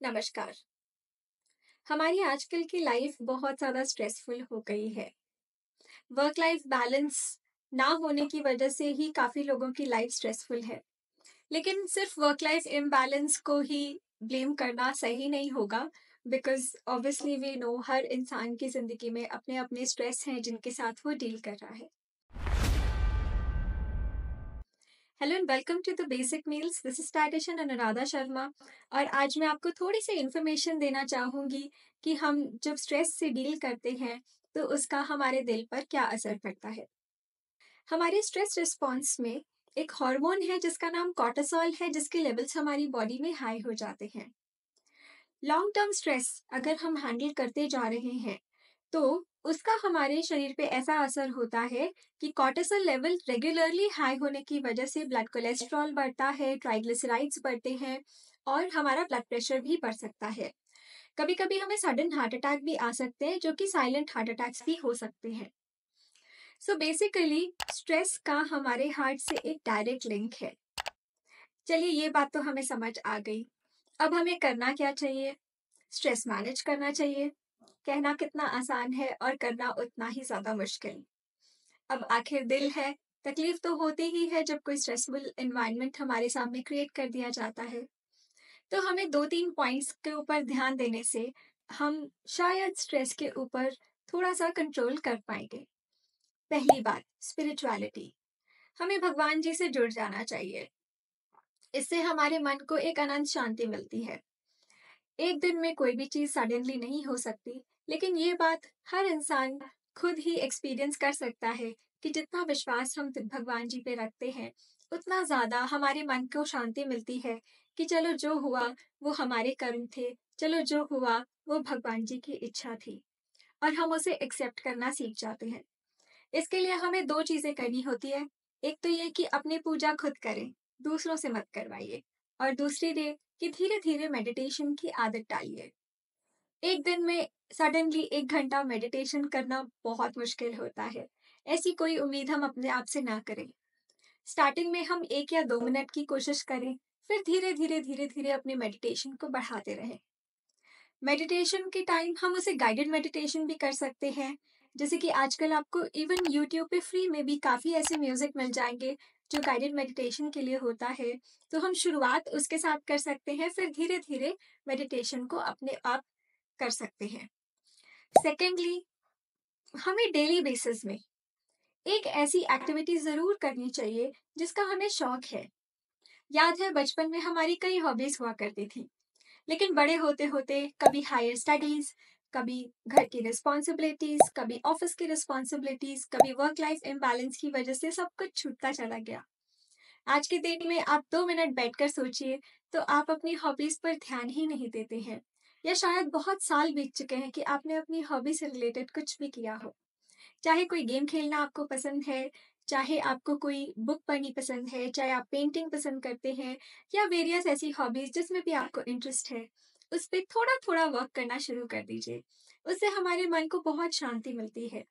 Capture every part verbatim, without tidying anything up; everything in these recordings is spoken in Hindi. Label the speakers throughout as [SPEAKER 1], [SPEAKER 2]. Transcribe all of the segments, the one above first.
[SPEAKER 1] नमस्कार। हमारी आजकल की लाइफ बहुत ज़्यादा स्ट्रेसफुल हो गई है। वर्क लाइफ बैलेंस ना होने की वजह से ही काफ़ी लोगों की लाइफ स्ट्रेसफुल है। लेकिन सिर्फ वर्क लाइफ इम्बैलेंस को ही ब्लेम करना सही नहीं होगा, बिकॉज़ ऑब्वियसली वी नो हर इंसान की ज़िंदगी में अपने-अपने स्ट्रेस हैं जिनके साथ वो डील कर रहा है। Hello and welcome to the basic meals. This is dietitian Anuradha Sharma. और आज मैं आपको थोड़ी सी इन्फॉर्मेशन देना चाहूँगी कि हम जब स्ट्रेस से डील करते हैं तो उसका हमारे दिल पर क्या असर पड़ता है। हमारे स्ट्रेस रिस्पॉन्स में एक हार्मोन है जिसका नाम कॉर्टिसोल है, जिसके लेवल्स हमारी बॉडी में हाई हो जाते हैं। लॉन्ग टर्म स्ट्रेस अगर हम हैंडल करते जा रहे हैं तो उसका हमारे शरीर पे ऐसा असर होता है कि कॉर्टिसोल लेवल रेगुलरली हाई होने की वजह से ब्लड कोलेस्ट्रॉल बढ़ता है, ट्राइग्लिसराइड्स बढ़ते हैं और हमारा ब्लड प्रेशर भी बढ़ सकता है। कभी कभी हमें सडन हार्ट अटैक भी आ सकते हैं, जो कि साइलेंट हार्ट अटैक्स भी हो सकते हैं। सो बेसिकली स्ट्रेस का हमारे हार्ट से एक डायरेक्ट लिंक है। चलिए, ये बात तो हमें समझ आ गई। अब हमें करना क्या चाहिए? स्ट्रेस मैनेज करना चाहिए। कहना कितना आसान है और करना उतना ही ज़्यादा मुश्किल। अब आखिर दिल है, तकलीफ तो होती ही है जब कोई स्ट्रेसफुल एनवायरनमेंट हमारे सामने क्रिएट कर दिया जाता है। तो हमें दो तीन पॉइंट्स के ऊपर ध्यान देने से हम शायद स्ट्रेस के ऊपर थोड़ा-सा कंट्रोल कर पाएँगे। पहली बात, स्पिरिचुअलिटी। हमें भगवान जी से जुड़ जाना चाहिए। इससे हमारे मन को एक अनंत शांति मिलती है। एक दिन में कोई भी चीज़ सडनली नहीं हो सकती, लेकिन ये बात हर इंसान खुद ही एक्सपीरियंस कर सकता है कि जितना विश्वास हम त- भगवान जी पे रखते हैं, उतना ज़्यादा हमारे मन को शांति मिलती है कि चलो जो हुआ वो हमारे कर्म थे, चलो जो हुआ वो भगवान जी की इच्छा थी, और हम उसे एक्सेप्ट करना सीख जाते हैं। इसके लिए हमें दो चीज़ें करनी होती है। एक तो ये कि अपनी पूजा खुद करें, दूसरों से मत करवाइए। और दूसरी ये कि धीरे-धीरे मेडिटेशन की आदत डालिए। एक दिन में सडनली एक घंटा मेडिटेशन करना बहुत मुश्किल होता है। ऐसी कोई उम्मीद हम अपने आप से ना करें। स्टार्टिंग में हम एक या दो मिनट की कोशिश करें, फिर धीरे-धीरे, धीरे-धीरे अपने मेडिटेशन को बढ़ाते रहें। मेडिटेशन के टाइम हम उसे गाइडेड मेडिटेशन भी कर सकते हैं। जैसे कि आजकल आपको इवन यूट्यूब पे फ्री में भी काफ़ी ऐसे म्यूज़िक मिल जाएँगे, जो गाइडेड मेडिटेशन के लिए होता है। तो हम शुरुआत उसके साथ कर सकते हैं, फिर धीरे-धीरे मेडिटेशन को अपने आप कर सकते हैं। सेकेंडली, हमें डेली बेसिस में एक ऐसी एक्टिविटी ज़रूर करनी चाहिए, जिसका हमें शौक है। याद है बचपन में हमारी कई हॉबीज़ हुआ करती थी। लेकिन बड़े होते-होते कभी हायर स्टडीज़, कभी घर की रिस्पॉन्सिबिलिटीज़, कभी ऑफ़िस की रिस्पॉन्सिबिलिटीज़, कभी वर्क लाइफ़ इम्बैलेंस की वज़ह से सब कुछ छूटता चला गया। आज के दिन में आप दो मिनट बैठकर सोचिए, तो आप अपनी हॉबीज़ पर ध्यान ही नहीं देते हैं। या शायद बहुत साल बीत चुके हैं कि आपने अपनी हॉबी से रिलेटेड कुछ भी किया हो। चाहे कोई गेम खेलना आपको पसंद है, चाहे आपको कोई बुक पढ़नी पसंद है, चाहे आप पेंटिंग पसंद करते हैं, या वेरियस ऐसी हॉबीज़ जिसमें भी आपको इंटरेस्ट है, उस पे थोड़ा-थोड़ा वर्क करना शुरू कर दीजिए। उससे हमारे मन को बहुत शांति मिलती है।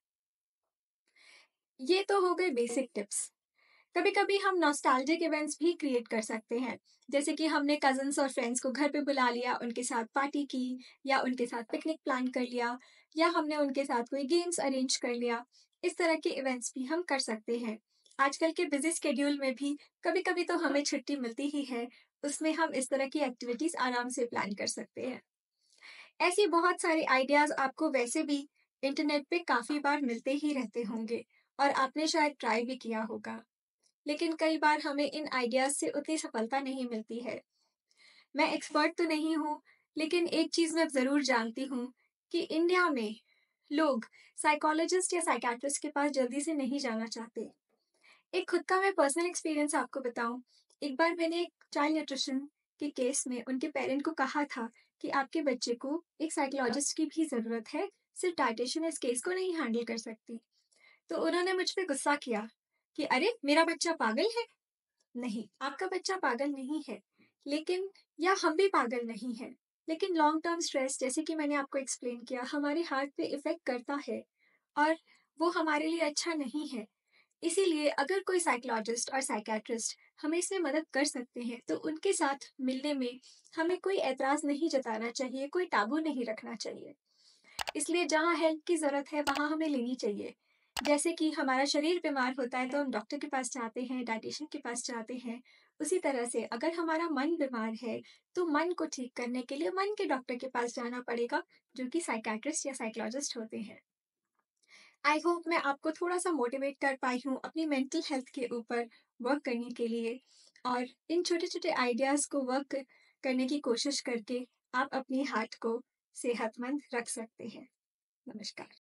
[SPEAKER 1] ये तो हो गए बेसिक टिप्स। कभी-कभी हम नॉस्टैल्जिक इवेंट्स भी क्रिएट कर सकते हैं। जैसे कि हमने कज़िन्स और फ्रेंड्स को घर पे बुला लिया, उनके साथ पार्टी की, या उनके साथ पिकनिक प्लान कर लिया, या हमने उनके साथ कोई गेम्स अरेंज कर लिया। इस तरह के इवेंट्स भी हम कर सकते हैं। आजकल के बिज़ी शेड्यूल में भी कभी-कभी तो हमें छुट्टी मिलती ही है, उसमें हम इस तरह की एक्टिविटीज़ आराम से प्लान कर सकते हैं। ऐसे बहुत सारे आइडियाज़ आपको वैसे भी इंटरनेट पे काफ़ी बार मिलते ही रहते होंगे, और आपने शायद ट्राई भी किया होगा। लेकिन कई बार हमें इन आइडियाज़ से उतनी सफलता नहीं मिलती है। मैं एक्सपर्ट तो नहीं हूँ, लेकिन एक चीज़ मैं ज़रूर जानती हूँ कि इंडिया में लोग साइकोलॉजिस्ट या साइकियाट्रिस्ट के पास जल्दी से नहीं जाना चाहते। एक खुद का मैं पर्सनल एक्सपीरियंस आपको बताऊँ। एक बार मैंने एक चाइल्ड न्यूट्रिशन के केस में उनके पेरेंट को कहा था कि आपके बच्चे को एक साइकोलॉजिस्ट की भी ज़रूरत है, सिर्फ डायटीशियन इस केस को नहीं हैंडल कर सकती। तो उन्होंने मुझ पे गुस्सा किया कि अरे! मेरा बच्चा पागल है? नहीं, आपका बच्चा पागल नहीं है, लेकिन या हम भी पागल नहीं हैं। लेकिन लॉन्ग टर्म स्ट्रेस, जैसे कि मैंने आपको एक्सप्लेन किया, हमारे हार्ट पे इफ़ेक्ट करता है, और वो हमारे लिए अच्छा नहीं है। इसीलिए अगर कोई साइकोलॉजिस्ट और साइकियाट्रिस्ट हमें इसमें मदद कर सकते हैं, तो उनके साथ मिलने में हमें कोई ऐतराज़ नहीं जताना चाहिए, कोई टाबू नहीं रखना चाहिए। इसलिए जहाँ हेल्प की ज़रूरत है, वहाँ हमें लेनी चाहिए। जैसे कि हमारा शरीर बीमार होता है, तो हम डॉक्टर के पास जाते हैं, डायटीशियन के पास जाते हैं। उसी तरह से अगर हमारा मन बीमार है, तो मन को ठीक करने के लिए मन के डॉक्टर के पास जाना पड़ेगा, जो कि साइकियाट्रिस्ट या साइकोलॉजिस्ट होते हैं। आई होप मैं आपको थोड़ा-सा मोटिवेट कर पाई हूँ अपनी मेंटल हेल्थ के ऊपर वर्क करने के लिए, और इन छोटे-छोटे आइडियाज़ को वर्क करने की कोशिश करके आप अपनी हार्ट को सेहतमंद रख सकते हैं। नमस्कार।